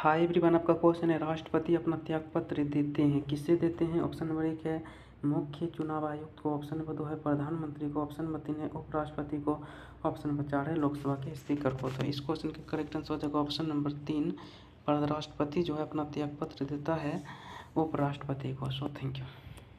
Hi everyone, आपका question है राष्ट्रपति अपना त्यागपत्र देते हैं, किससे देते हैं? ऑप्शन नंबर 1 है मुख्य चुनाव आयुक्त को, ऑप्शन नंबर 2 है प्रधानमंत्री को, ऑप्शन नंबर 3 है उपराष्ट्रपति को, ऑप्शन नंबर 4 है लोकसभा के स्पीकर को। तो इस क्वेश्चन का करेक्ट आंसर हो जाएगा ऑप्शन नंबर 3। राष्ट्रपति जो है अपना त्यागपत्र देता है उपराष्ट्रपति को। So thank you.